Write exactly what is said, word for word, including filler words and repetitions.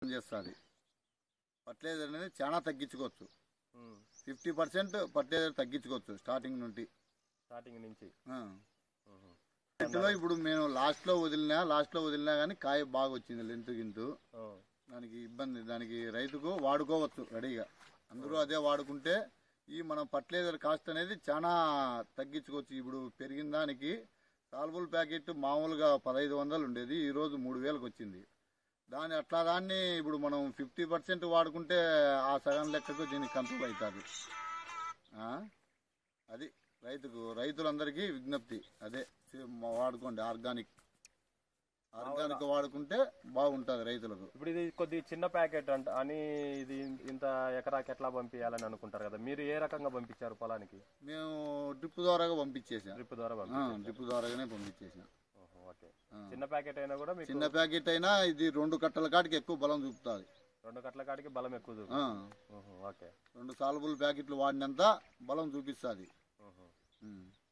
చేస్తుంది. ఫర్టిలైజర్ అనేది చాలా తగ్గించుకోవచ్చు. ఫిఫ్టీ పర్సెంట్ ఫర్టిలైజర్ తగ్గించుకోవచ్చు స్టార్టింగ్ నుండి స్టార్టింగ్ నుంచి. చెట్టులో ఇప్పుడు మేము లాస్ట్ లో వదిలినా లాస్ట్ లో వదిలినా కానీ కాయ బాగా వచ్చింది లెంతు గింతు. దానికి ఇబ్బంది, దానికి రైతుకు వాడుకోవచ్చు రెడీగా. అందరూ అదే వాడుకుంటే ఈ మనం ఫర్టిలైజర్ కాస్ట్ అనేది చాలా తగ్గించుకోవచ్చు. ఇప్పుడు పెరిగిన దానికి సాల్బుల్ ప్యాకెట్ మామూలుగా పదహైదు వందలు ఉండేది, ఈ రోజు మూడు వేలకు వచ్చింది. దాని అట్లా దాన్ని ఇప్పుడు మనం ఫిఫ్టీ పర్సెంట్ వాడుకుంటే ఆ సగం లెక్కకు దీనికి కంట్రోల్ అవుతుంది. అది రైతుకు రైతులందరికీ విజ్ఞప్తి అదే, వాడుకోండి ఆర్గానిక్. ఆర్గానిక్ వాడుకుంటే బాగుంటుంది రైతులకు. ఇప్పుడు ఇది కొద్ది చిన్న ప్యాకెట్ అంట అని ఇది ఇంత ఎకరాకి ఎట్లా పంపించాలని అనుకుంటారు కదా, మీరు ఏ రకంగా పంపించారు పొలానికి? మేము డ్రిప్ ద్వారాగా పంపించేసాం. డ్రిప్ ద్వారా డ్రిప్ ద్వారాగానే పంపించేసాం. ఓకే. చిన్న ప్యాకెట్ అయినా కూడా చిన్న ప్యాకెట్ అయినా ఇది రెండు కట్టల కాటికి ఎక్కువ బలం చూపుతుంది. రెండు కట్టల కాటికి బలం ఎక్కువ చూపుతుంది. ఓకే. రెండు సాల్బుల్ ప్యాకెట్లు వాడినంత బలం చూపిస్తుంది.